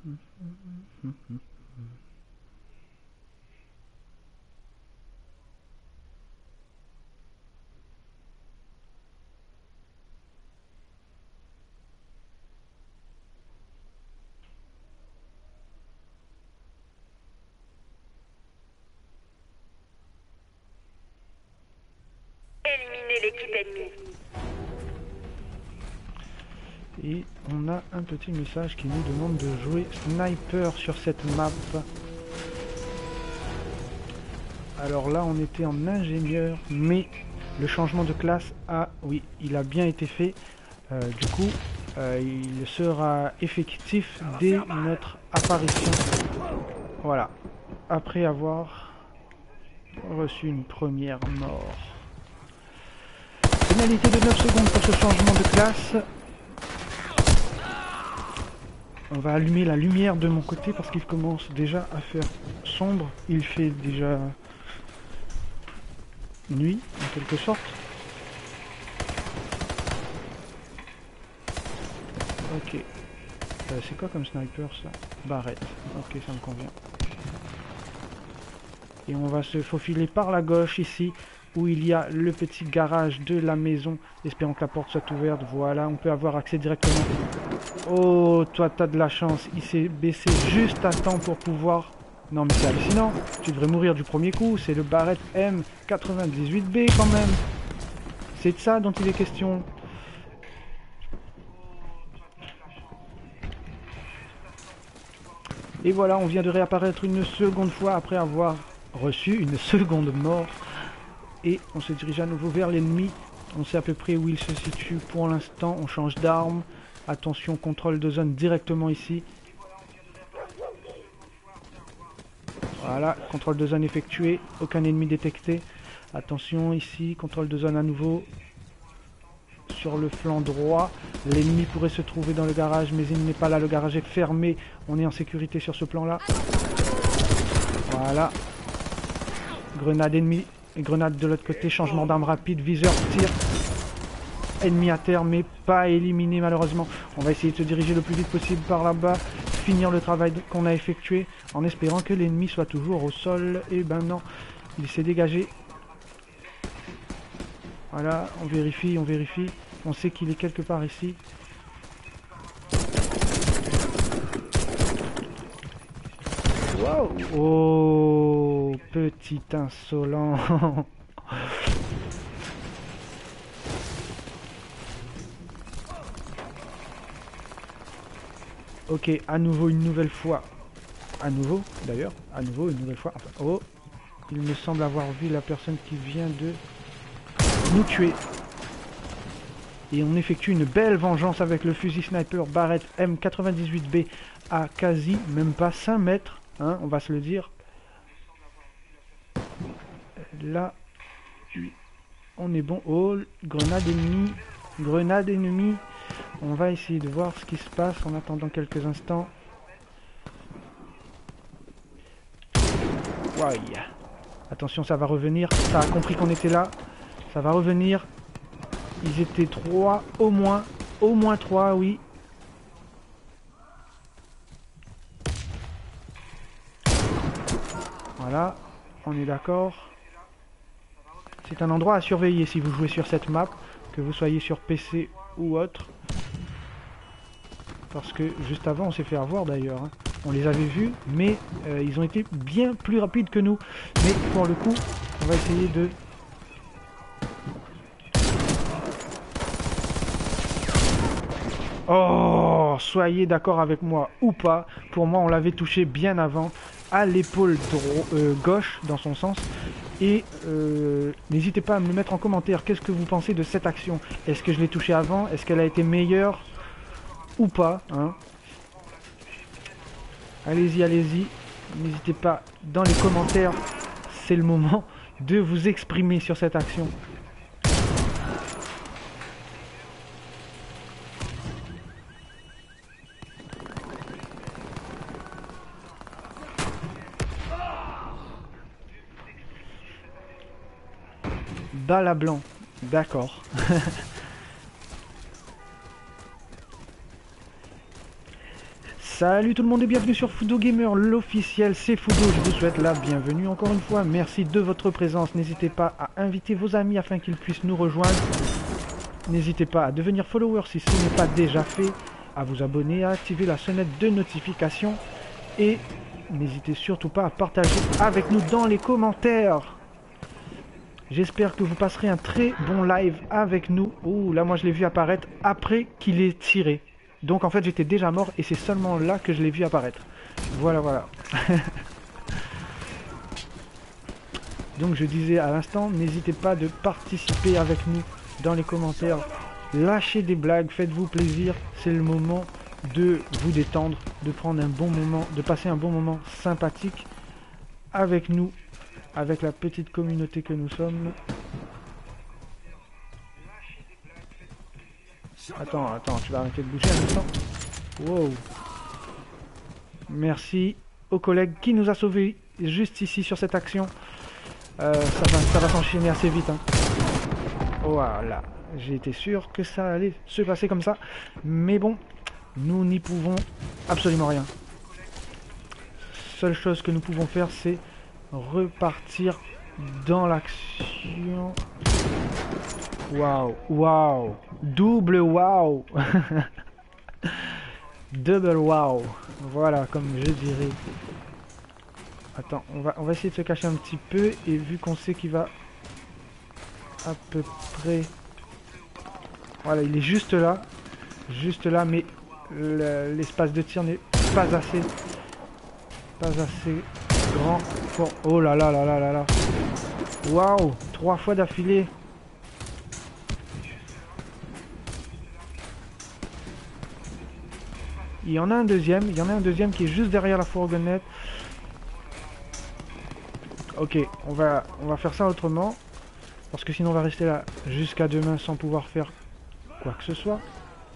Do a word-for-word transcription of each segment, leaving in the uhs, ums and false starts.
Éliminez l'équipe ennemie. Et on a un petit message qui nous demande de jouer sniper sur cette map. Alors là on était en ingénieur, mais le changement de classe a, oui, il a bien été fait. Euh, du coup, euh, il sera effectif dès notre apparition. Voilà, après avoir reçu une première mort. Pénalité de neuf secondes pour ce changement de classe. On va allumer la lumière de mon côté parce qu'il commence déjà à faire sombre. Il fait déjà nuit en quelque sorte. Ok. Euh, c'est quoi comme sniper ça? Barrette. Ok, ça me convient. Et on va se faufiler par la gauche ici, où il y a le petit garage de la maison. Espérons que la porte soit ouverte. Voilà, on peut avoir accès directement. Oh, toi t'as de la chance. Il s'est baissé juste à temps pour pouvoir... Non mais c'est hallucinant. Tu devrais mourir du premier coup. C'est le Barrett M quatre-vingt-dix-huit B quand même. C'est de ça dont il est question. Et voilà, on vient de réapparaître une seconde fois après avoir reçu une seconde mort. Et on se dirige à nouveau vers l'ennemi. On sait à peu près où il se situe pour l'instant. On change d'arme. Attention, contrôle de zone directement ici. Voilà, contrôle de zone effectué. Aucun ennemi détecté. Attention ici, contrôle de zone à nouveau. Sur le flanc droit. L'ennemi pourrait se trouver dans le garage, mais il n'est pas là. Le garage est fermé. On est en sécurité sur ce plan-là. Voilà. Grenade ennemie. Grenade de l'autre côté. Changement d'arme rapide. Viseur, tir. Ennemi à terre, mais pas éliminé malheureusement. On va essayer de se diriger le plus vite possible par là-bas. Finir le travail qu'on a effectué. En espérant que l'ennemi soit toujours au sol. Et ben non. Il s'est dégagé. Voilà, on vérifie, on vérifie. On sait qu'il est quelque part ici. Wow. Oh, petit insolent. Ok, à nouveau, une nouvelle fois. À nouveau, d'ailleurs. À nouveau, une nouvelle fois. Enfin, oh, il me semble avoir vu la personne qui vient de nous tuer. Et on effectue une belle vengeance avec le fusil sniper Barrett M quatre-vingt-dix-huit B à quasi même pas cinq mètres, hein, on va se le dire. Là, on est bon. Oh, grenade ennemie, grenade ennemie. On va essayer de voir ce qui se passe en attendant quelques instants. Ouais. Attention, ça va revenir. Ça a compris qu'on était là. Ça va revenir. Ils étaient trois, au moins. Au moins trois, oui. Voilà, on est d'accord. C'est un endroit à surveiller si vous jouez sur cette map, que vous soyez sur P C ou autre. Parce que juste avant, on s'est fait avoir d'ailleurs. Hein. On les avait vus, mais euh, ils ont été bien plus rapides que nous. Mais pour le coup, on va essayer de... Oh, soyez d'accord avec moi ou pas. Pour moi, on l'avait touché bien avant, à l'épaule euh, gauche, dans son sens. Et euh, n'hésitez pas à me le mettre en commentaire. Qu'est-ce que vous pensez de cette action? Est-ce que je l'ai touché avant? Est-ce qu'elle a été meilleure ou pas, hein? Allez-y, allez-y. N'hésitez pas dans les commentaires. C'est le moment de vous exprimer sur cette action. Balle à blanc, d'accord. Salut tout le monde et bienvenue sur Fudo Gamer, l'officiel, c'est Fudo, je vous souhaite la bienvenue encore une fois, merci de votre présence, n'hésitez pas à inviter vos amis afin qu'ils puissent nous rejoindre, n'hésitez pas à devenir follower si ce n'est pas déjà fait, à vous abonner, à activer la sonnette de notification et n'hésitez surtout pas à partager avec nous dans les commentaires. J'espère que vous passerez un très bon live avec nous. Ouh, là moi je l'ai vu apparaître après qu'il ait tiré. Donc en fait j'étais déjà mort et c'est seulement là que je l'ai vu apparaître. Voilà, voilà. Donc je disais à l'instant, n'hésitez pas de participer avec nous dans les commentaires. Lâchez des blagues, faites-vous plaisir. C'est le moment de vous détendre, de prendre un bon moment, de passer un bon moment sympathique avec nous, avec la petite communauté que nous sommes. Attends, attends, tu vas arrêter de bouger un instant. Wow. Merci aux collègues qui nous a sauvés juste ici sur cette action. Euh, ça va, ça va s'enchaîner assez vite. Hein. Voilà. J'ai été sûr que ça allait se passer comme ça. Mais bon, nous n'y pouvons absolument rien. Seule chose que nous pouvons faire, c'est repartir dans l'action. Waouh, waouh, double waouh. Double waouh. Voilà, comme je dirais. Attends, on va, on va essayer de se cacher un petit peu. Et vu qu'on sait qu'il va à peu près... Voilà, il est juste là. Juste là, mais l'espace de tir n'est pas assez... Pas assez grand pour... Oh là là là là là là. Waouh, trois fois d'affilée. Il y en a un deuxième, il y en a un deuxième qui est juste derrière la fourgonnette. Ok, on va, on va faire ça autrement. Parce que sinon on va rester là jusqu'à demain sans pouvoir faire quoi que ce soit.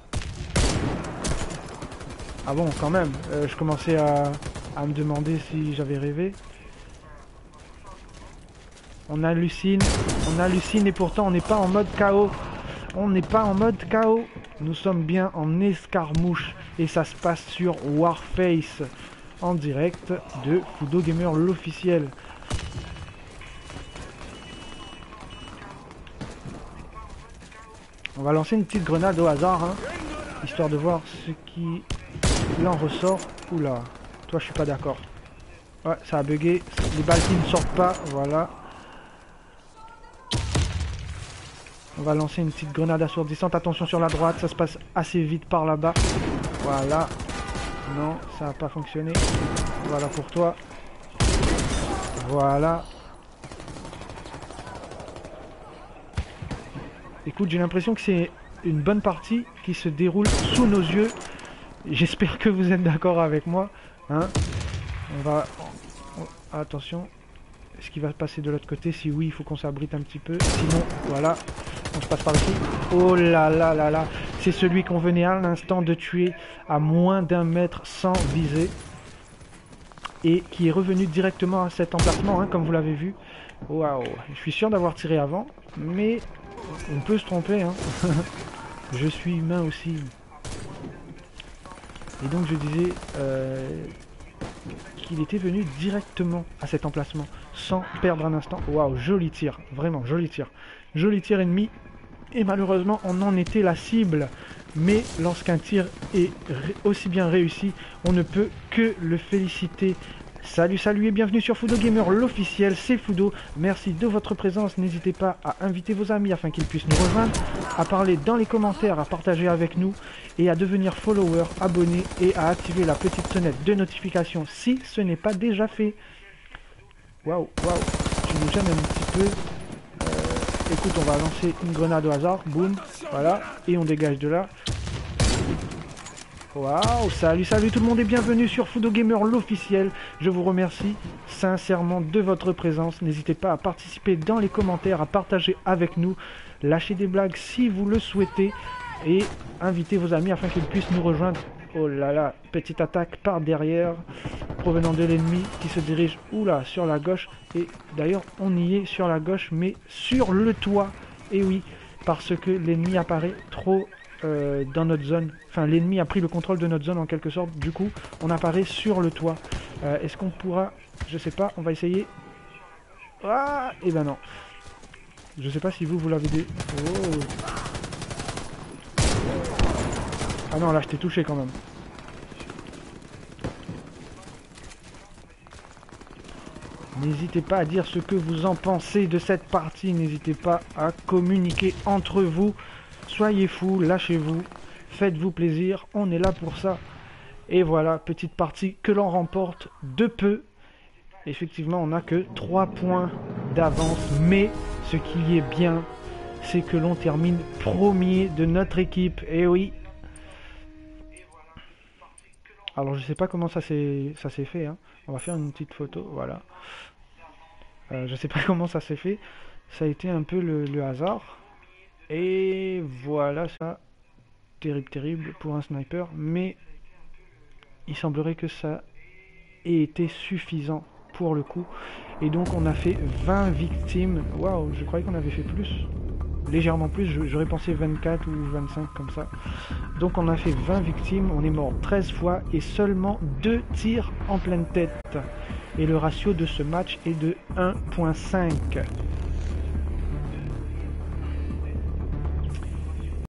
Ah bon, quand même, euh, je commençais à, à me demander si j'avais rêvé. On hallucine, on hallucine et pourtant on n'est pas en mode K O. On n'est pas en mode K O. Nous sommes bien en escarmouche et ça se passe sur Warface en direct de Fudo Gamer l'officiel. On va lancer une petite grenade au hasard, hein, histoire de voir ce qui en ressort. Oula, toi je suis pas d'accord. Ouais, ça a bugué, les balles qui ne sortent pas, voilà. On va lancer une petite grenade assourdissante. Attention sur la droite, ça se passe assez vite par là-bas. Voilà. Non, ça n'a pas fonctionné. Voilà pour toi. Voilà. Écoute, j'ai l'impression que c'est une bonne partie qui se déroule sous nos yeux. J'espère que vous êtes d'accord avec moi. Hein, on va... on... Attention. Est-ce qu'il va se passer de l'autre côté? Si oui, il faut qu'on s'abrite un petit peu. Sinon, voilà. On se passe par ici. Oh là là là là. C'est celui qu'on venait à l'instant de tuer à moins d'un mètre sans viser. Et qui est revenu directement à cet emplacement, hein, comme vous l'avez vu. Waouh. Je suis sûr d'avoir tiré avant. Mais on peut se tromper. Hein. Je suis humain aussi. Et donc je disais euh, qu'il était venu directement à cet emplacement. Sans perdre un instant. Waouh. Joli tir. Vraiment, joli tir. Joli tir ennemi. Et malheureusement on en était la cible. Mais lorsqu'un tir est aussi bien réussi, on ne peut que le féliciter. Salut salut et bienvenue sur Fudo Gamer l'officiel, c'est Fudo. Merci de votre présence, n'hésitez pas à inviter vos amis afin qu'ils puissent nous rejoindre, à parler dans les commentaires, à partager avec nous et à devenir follower, abonné et à activer la petite sonnette de notification si ce n'est pas déjà fait. Waouh, waouh, je vous gêne un petit peu. Écoute, on va lancer une grenade au hasard, boum, voilà, et on dégage de là. Waouh, salut, salut tout le monde et bienvenue sur Fudo Gamer l'officiel. Je vous remercie sincèrement de votre présence. N'hésitez pas à participer dans les commentaires, à partager avec nous, lâcher des blagues si vous le souhaitez et invitez vos amis afin qu'ils puissent nous rejoindre. Oh là là, petite attaque par derrière provenant de l'ennemi qui se dirige oula sur la gauche. Et d'ailleurs on y est sur la gauche mais sur le toit. Et oui, parce que l'ennemi apparaît trop euh, dans notre zone. Enfin, l'ennemi a pris le contrôle de notre zone en quelque sorte. Du coup, on apparaît sur le toit. Euh, Est-ce qu'on pourra... Je sais pas, on va essayer... Ah, et ben non. Je sais pas si vous, vous l'avez dé... Oh. Ah non, là, je t'ai touché quand même. N'hésitez pas à dire ce que vous en pensez de cette partie. N'hésitez pas à communiquer entre vous. Soyez fous, lâchez-vous. Faites-vous plaisir. On est là pour ça. Et voilà, petite partie que l'on remporte de peu. Effectivement, on n'a que trois points d'avance. Mais ce qui est bien, c'est que l'on termine premier de notre équipe. Et oui. Alors, je sais pas comment ça s'est ça s'est fait. Hein. On va faire une petite photo. Voilà. Euh, je sais pas comment ça s'est fait. Ça a été un peu le, le hasard. Et voilà ça. Terrible, terrible pour un sniper. Mais il semblerait que ça ait été suffisant pour le coup. Et donc on a fait vingt victimes. Waouh, je croyais qu'on avait fait plus. Légèrement plus, j'aurais pensé vingt-quatre ou vingt-cinq comme ça. Donc on a fait vingt victimes, on est mort treize fois et seulement deux tirs en pleine tête. Et le ratio de ce match est de un virgule cinq.